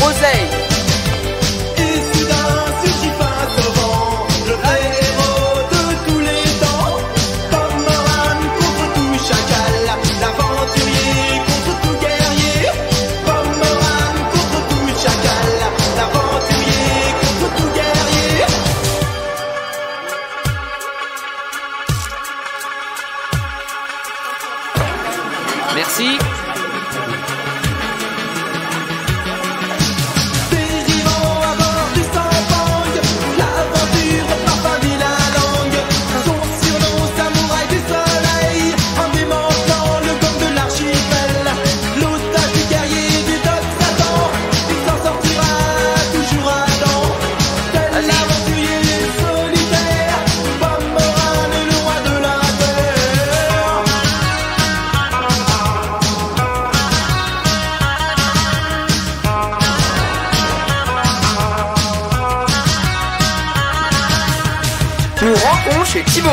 Oseille. Et soudain surgit face au vent, le vrai héros de tous les temps. Pomerane contre tout chacal, l'aventurier contre tout guerrier. Pomerane contre tout chacal, l'aventurier contre tout guerrier. Merci. Dérivant à bord du Sampang, l'aventure parfois dit la langue. Son surnom samouraï du soleil, en démantelant le gomme de l'archipel. L'otage du guerrier du Doc Satan, il s'en sortira toujours à temps. Tel l'aventurier solitaire, Pomerane est le roi de la terre. Nous rentrons chez Thibaut.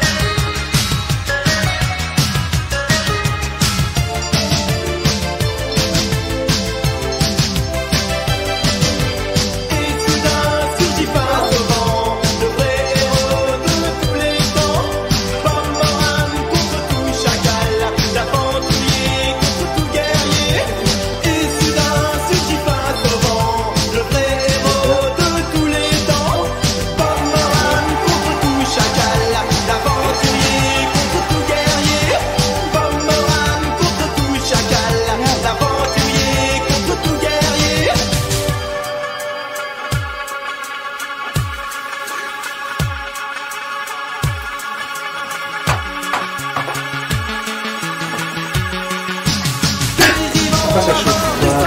Et soudain surgit face au vent, le vrai héros de tous les temps. Pomerane contre tout chacal, l'aventurier contre tout guerrier. Et soudain surgit face au vent, le vrai héros de tous les temps. Pomerane contre tout chacal, l'aventurier contre tout guerrier. Pomerane contre tout chacal, l'aventurier contre tout guerrier. Pourquoi ça chauffe?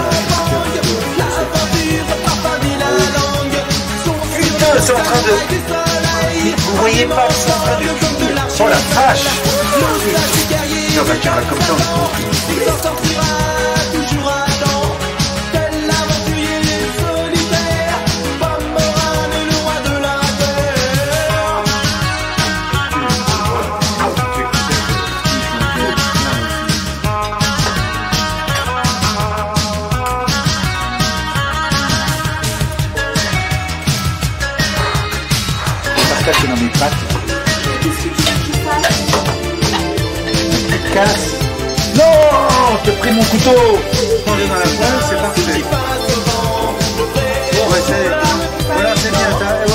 Putain, c'est en train de... Vous voyez pas, c'est en train de cuire. Oh la vache! On va tirer comme ça, on est tranquille. toujours à temps. Tel l'aventurier solitaire, Pomerane est le roi de la terre. Pascal, c'est dans mes pattes. Qu'est-ce que tu veux qu'il fasse? Tu casses. Non! T'as pris mon couteau! Prends-le dans la poêle, c'est parfait. Face au vent, le vrai Bon, ouais, c'est... Voilà, c'est bien.